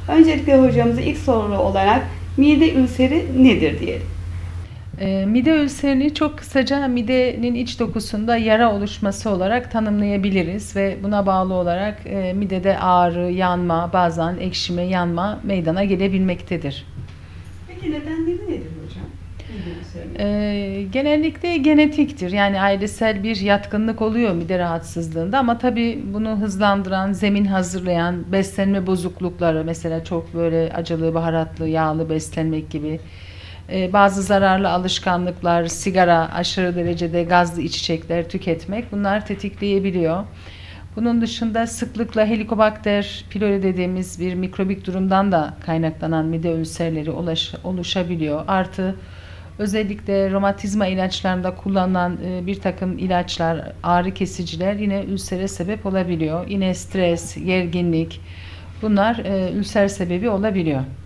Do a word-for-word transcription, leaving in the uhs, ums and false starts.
Öncelikle hocamıza ilk soru olarak mide ülseri nedir diyelim. E, mide ülserini çok kısaca midenin iç dokusunda yara oluşması olarak tanımlayabiliriz ve buna bağlı olarak e, midede ağrı, yanma, bazen ekşime, yanma meydana gelebilmektedir. Peki nedenleri nedir hocam? Mide ülserinin. E, genellikle genetiktir. Yani ailesel bir yatkınlık oluyor mide rahatsızlığında ama tabii bunu hızlandıran, zemin hazırlayan beslenme bozuklukları, mesela çok böyle acılı, baharatlı, yağlı beslenmek gibi e, bazı zararlı alışkanlıklar, sigara, aşırı derecede gazlı içecekler tüketmek, bunlar tetikleyebiliyor. Bunun dışında sıklıkla Helicobacter pylori dediğimiz bir mikrobik durumdan da kaynaklanan mide ülserleri ulaş, oluşabiliyor. Artı özellikle romatizma ilaçlarında kullanılan e, bir takım ilaçlar, ağrı kesiciler yine ülsere sebep olabiliyor. Yine stres, gerginlik, bunlar e, ülser sebebi olabiliyor.